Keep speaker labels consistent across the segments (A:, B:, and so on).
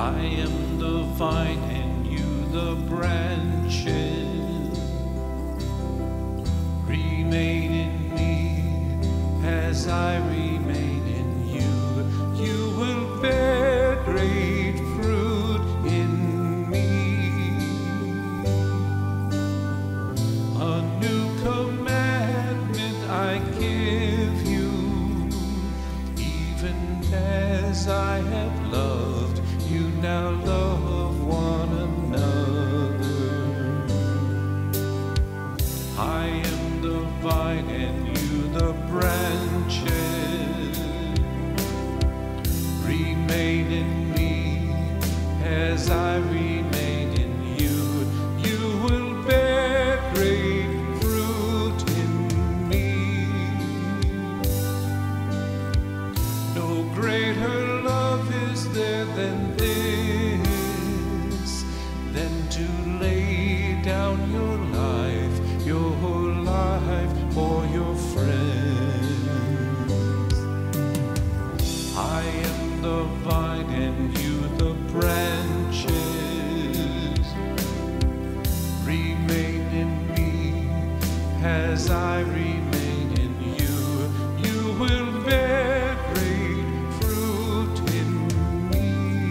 A: I am the vine and you the branches. Remain in me as I remain in you. You will bear great fruit in me. A new commandment I give you, even as I have loved you, now love one another. I am the vine and you the branches. Remain in me as I remain in you. You will bear great fruit in me. No greater love is there than this, than to lay down your life for your friends. I am the vine and you the branches. Remain in me as I remain in you. You will bear great fruit in me.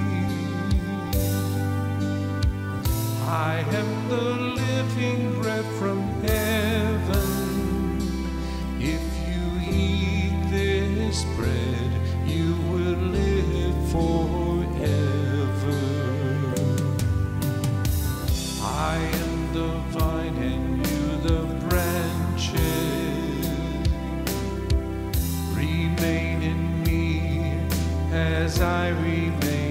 A: I am the living bread from heaven. If you eat this bread, you will live forever. I am the vine and you the branches. Remain in me as I remain